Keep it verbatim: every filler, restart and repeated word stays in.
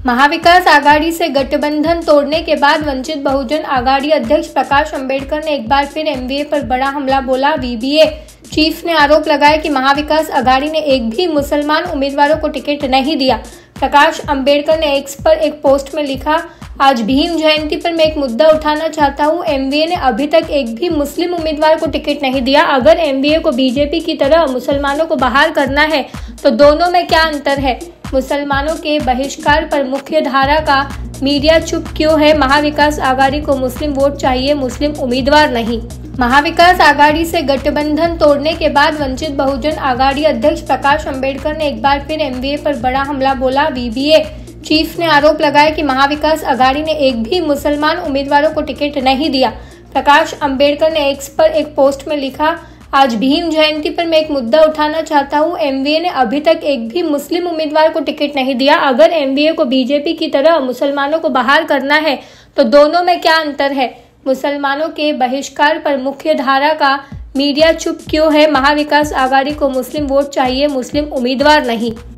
महाविकास आघाड़ी से गठबंधन तोड़ने के बाद वंचित बहुजन आघाड़ी अध्यक्ष प्रकाश अंबेडकर ने एक बार फिर एमवीए पर बड़ा हमला बोला। वीबीए चीफ ने आरोप लगाया कि महाविकास आघाड़ी ने एक भी मुसलमान उम्मीदवारों को टिकट नहीं दिया। प्रकाश अंबेडकर ने एक्स पर एक पोस्ट में लिखा, आज भीम जयंती पर मैं एक मुद्दा उठाना चाहता हूँ। एमवीए ने अभी तक एक भी मुस्लिम उम्मीदवार को टिकट नहीं दिया। अगर एमवीए को बीजेपी की तरह मुसलमानों को बाहर करना है तो दोनों में क्या अंतर है? मुसलमानों के बहिष्कार पर मुख्य धारा का मीडिया चुप क्यों है? महाविकास आघाड़ी को मुस्लिम वोट चाहिए, मुस्लिम उम्मीदवार नहीं। महाविकास आघाड़ी से गठबंधन तोड़ने के बाद वंचित बहुजन आघाड़ी अध्यक्ष प्रकाश अंबेडकर ने एक बार फिर एमवीए पर बड़ा हमला बोला। वीबीए चीफ ने आरोप लगाया कि महाविकास आघाड़ी ने एक भी मुसलमान उम्मीदवारों को टिकट नहीं दिया। प्रकाश अंबेडकर ने एक्स पर एक पोस्ट में लिखा, आज भीम जयंती पर मैं एक मुद्दा उठाना चाहता हूँ। एमवीए ने अभी तक एक भी मुस्लिम उम्मीदवार को टिकट नहीं दिया। अगर एमवीए को बीजेपी की तरह मुसलमानों को बाहर करना है तो दोनों में क्या अंतर है? मुसलमानों के बहिष्कार पर मुख्य धारा का मीडिया चुप क्यों है? महाविकास आघाड़ी को मुस्लिम वोट चाहिए, मुस्लिम उम्मीदवार नहीं।